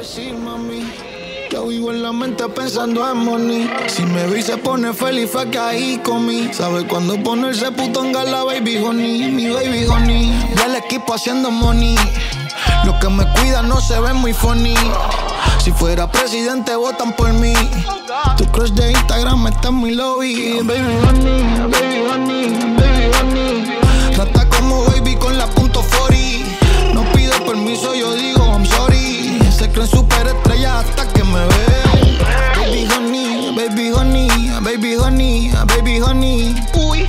decir, mami. Yo vivo en la mente pensando en money. Si me vi se pone feliz, fue que ahí comí. Sabe cuando ponerse putonga la baby honey, mi baby honey. Vi al equipo haciendo money. Los que me cuidan no se ven muy funny. Si fuera presidente votan por mí. Tu crush de Instagram está en mi lobby. Baby honey, baby honey, baby honey. Rasta como baby con la punto 40. No pido permiso, yo digo I'm sorry. Se creen superestrellas hasta que me ven. Baby honey, baby honey, baby honey, baby honey. Uy.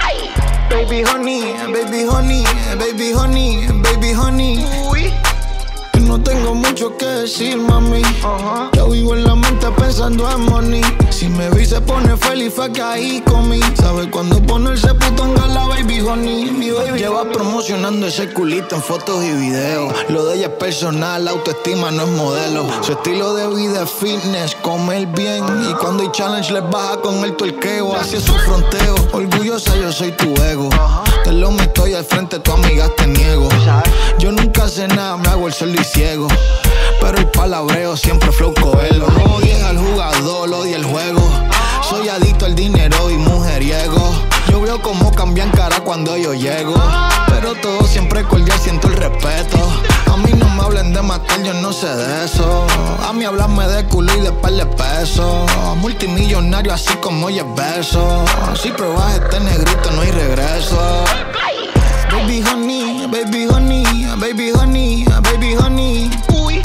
Baby honey, baby honey, baby honey, baby honey. Uy. No tengo mucho que decir, mami. Yo vivo en la mente pensando en money. Si me vi se pone feliz, fue que ahí comí. Sabe cuando ponerse putonga la baby honey, mi baby. Lleva promocionando ese culito en fotos y videos. Lo de ella es personal, autoestima no es modelo. Su estilo de vida es fitness, comer bien. Y cuando hay challenge les baja con el tuerqueo hacia su fronteo. Orgullosa yo soy tu ego. Te lo meto y al frente tu amigas te niego. Yo nunca sé nada, me hago el solo y ciego. Pero el palabreo siempre flow coelo. No odies al jugador, odia el juego. Soy adicto al dinero y mujeriego. Yo veo cómo cambian cara cuando yo llego. Pero todo siempre cordial, siento el respeto. A mí no me hablen de matar, yo no sé de eso. A mí hablarme de culo y de par de pesos. Multimillonario así como Jeff Bezos. Si pruebas este negrito no hay regreso. Baby honey, baby honey, baby honey, baby honey. Uy.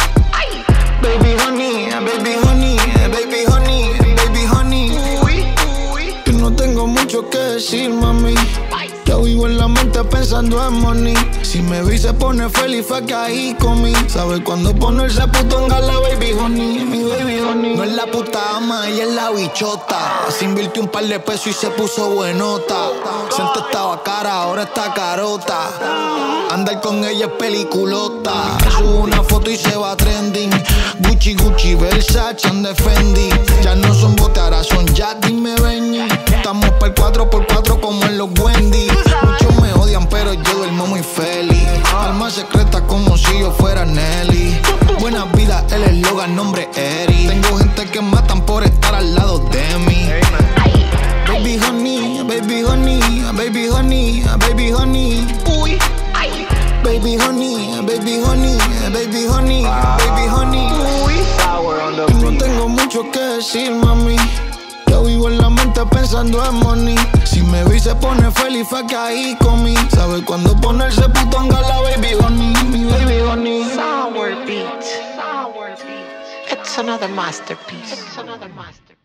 Baby honey, baby honey, baby honey, baby honey. Uy. Yo no tengo mucho que decir, mami. Yo vivo en la mente pensando en money. Si me vi se pone feliz, fue que ahí comí. Sabe cuando ponerse putonga la baby honey, mi baby honey. No es la puta ama, ella es la bichota. Se invirtió un par de pesos y se puso buenota. Siempre estaba cara, ahora está carota. Andar con ella es peliculota. Sube una foto y se va trending. Gucci, Gucci, Versace, and Fendi. Ya no son botes, ahora son Jack, dime Benny. Estamos para el 4x4 como en los Wendy. Muchos me odian, pero yo duermo muy feliz. Alma secreta como si yo fuera Nelly. Buena vida, el eslogan, nombre Eri. Tengo gente que matan por estar al lado de mí. Baby honey, baby honey, baby honey, baby honey. Uy. Baby honey, baby honey, baby honey, baby honey. Uy. No tengo mucho que decir, mami. Yo vivo en la mente pensando en money. Si me vi se pone feliz, fue que ahí comí. Sabe cuando ponerse putonga la baby honey, mi baby honey. Sour beat. It's another masterpiece. It's another masterpiece.